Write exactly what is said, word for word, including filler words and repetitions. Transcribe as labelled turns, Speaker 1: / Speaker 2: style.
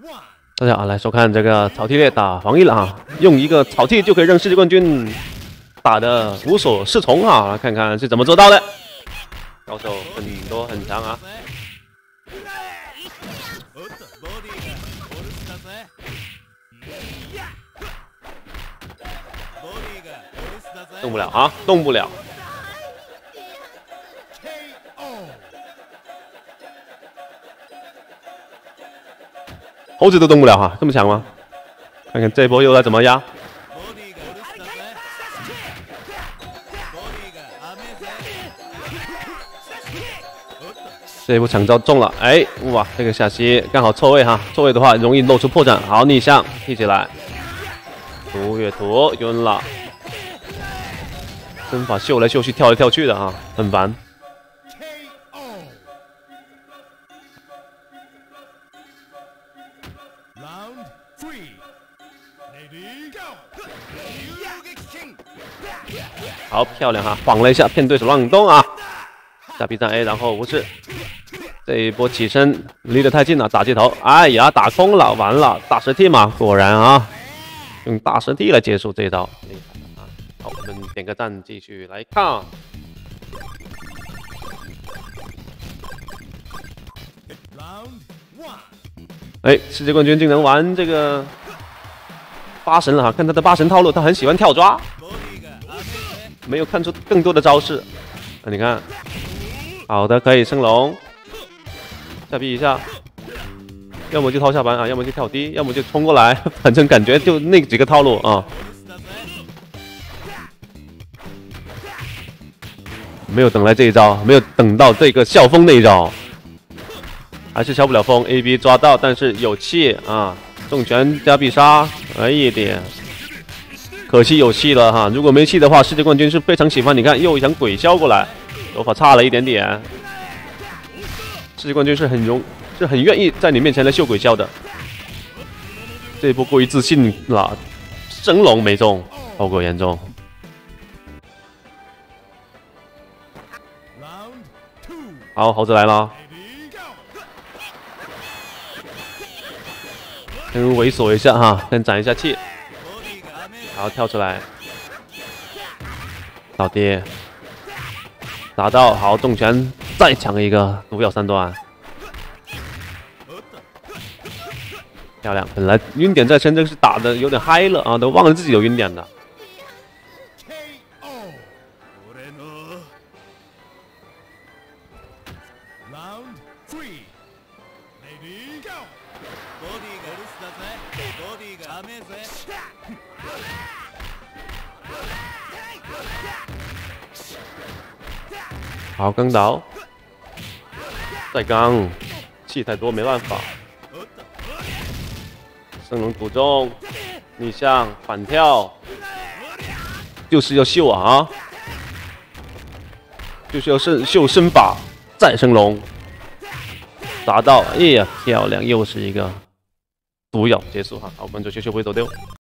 Speaker 1: 大家好，来收看这个草 T 列打防疫了啊！用一个草 T 就可以让世界冠军打得无所适从啊！来看看是怎么做到的。高手很多很强啊！动不了啊，动不了。 猴子都动不了哈，这么强吗？看看这一波又来怎么压？这一波抢招中了，哎，哇，这个下棋刚好错位哈，错位的话容易露出破绽。好，逆向踢起来，图越图晕了，身法秀来秀去，跳来跳去的啊，很烦。 好漂亮哈，晃了一下，骗对手乱动啊！下 B 站 A， 然后无视。这一波起身离得太近了，打接头，哎呀，打空了，完了，大蛇替嘛，果然啊，用大蛇替来结束这一招，厉害啊！好，我们点个赞，继续来看。哎，世界冠军竟然玩这个八神了哈！看他的八神套路，他很喜欢跳抓。 没有看出更多的招式，啊，你看，好的，可以升龙，下逼一下，要么就掏下盘啊，要么就跳低，要么就冲过来，反正感觉就那几个套路啊，没有等来这一招，没有等到这个笑风那一招，还是消不了风 ，A B 抓到，但是有气啊，重拳加必杀，哎一点。 可惜有气了哈，如果没气的话，世界冠军是非常喜欢。你看，又一场鬼消过来，手法差了一点点。世界冠军是很容，是很愿意在你面前来秀鬼消的。这一波过于自信了，升龙没中，后果严重。好，猴子来了，先猥琐一下哈，先攒一下气。 然后跳出来，倒跌，打到好重拳，再抢一个毒药三段，漂亮！本来晕点在身，这个是打的有点嗨了啊，都忘了自己有晕点的。好，刚倒，再刚，气太多没办法。升龙补中，逆向反跳，就是要秀啊！就是要秀秀身法，再升龙，达到，哎呀，漂亮，又是一个毒药结束哈！好，我们就秀秀不会走丢。